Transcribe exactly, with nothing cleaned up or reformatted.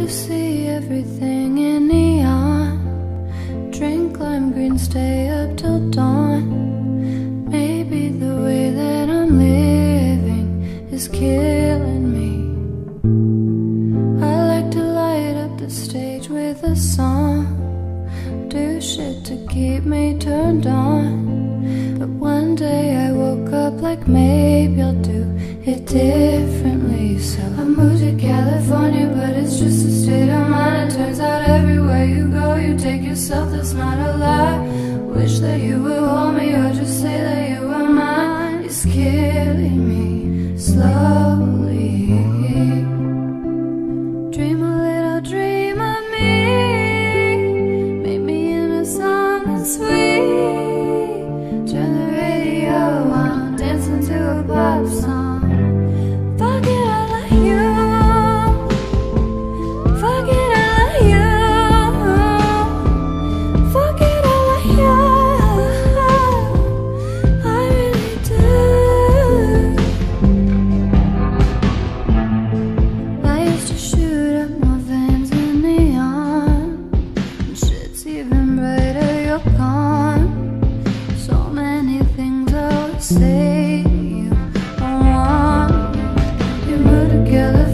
to see everything in neon. Drink lime green, stay up till dawn. Maybe the way that I'm living is killing me. I like to light up the stage with a song, do shit to keep me turned on. But one day I woke up like maybe I'll do it differently. So I moved to California, but it's just a state of mind. It turns out everywhere you go, you take yourself, that's not a lie. Wish that you would hold me or just say that you were mine. It's killing me slowly. Dream a little dream of me, make me into something sweet. Turn the radio on, dancing to a pop song. Fuck it, I like you. Fuck it, I like you. Fuck it, I like you. I really do. I used to shoot up my veins in neon, and shit's even brighter, you're gone. So many things I would say to you, I want you. We moved together